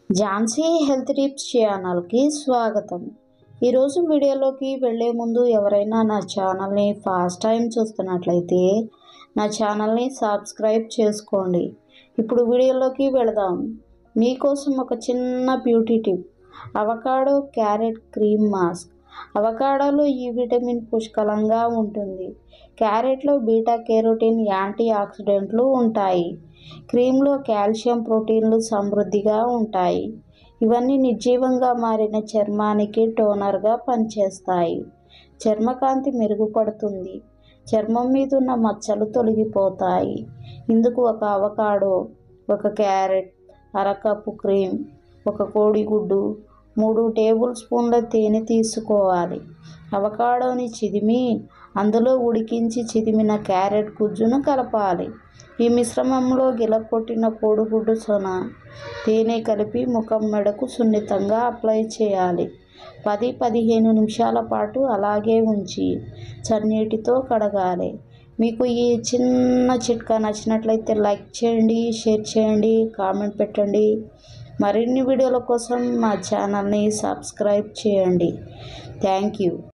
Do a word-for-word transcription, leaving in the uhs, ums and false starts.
Jhansi health tips ఛానల్కి స్వాగతం. ఈరోజు వీడియోలోకి వెళ్ళే ముందు ఎవరైనా నా ఛానల్ని ఫస్ట్ టైం చూస్తున్నట్లయితే నా ఛానల్ని సబ్స్క్రైబ్ చేసుకోండి. ఇప్పుడు వీడియోలోకి వెళదాం. మీకోసం ఒక చిన్న beauty tip: avocado carrot cream mask. అవకాడోలో ఈ విటమిన్ పుష్కలంగా ఉంటుంది. క్యారెట్లో బీటా కెరోటిన్, యాంటీ ఆక్సిడెంట్లు ఉంటాయి. క్రీమ్లో కాల్షియం, ప్రోటీన్లు సమృద్ధిగా ఉంటాయి. ఇవన్నీ నిర్జీవంగా మారిన చర్మానికి టోనర్గా పనిచేస్తాయి. చర్మకాంతి మెరుగుపడుతుంది. చర్మం మీద ఉన్న మచ్చలు తొలగిపోతాయి. ఇందుకు ఒక అవకాడో, ఒక క్యారెట్, అరకప్పు క్రీమ్, ఒక కోడిగుడ్డు, మూడు టేబుల్ స్పూన్ల తేనె తీసుకోవాలి. అవకాడోని చిదిమి అందులో ఉడికించి చిదిమిన క్యారెట్ గుజ్జును కలపాలి. ఈ మిశ్రమంలో గిలకొట్టిన కోడిగుడ్డు సొన, తేనె కలిపి ముఖం, మెడకు సున్నితంగా అప్లై చేయాలి. పది పదిహేను నిమిషాల పాటు అలాగే ఉంచి చన్నీటితో కడగాలి. మీకు ఈ చిన్న చిట్కా నచ్చినట్లయితే లైక్ చేయండి, షేర్ చేయండి, కామెంట్ పెట్టండి. మరిన్ని వీడియోల కోసం మా ఛానల్ని సబ్స్క్రైబ్ చేయండి. Thank you.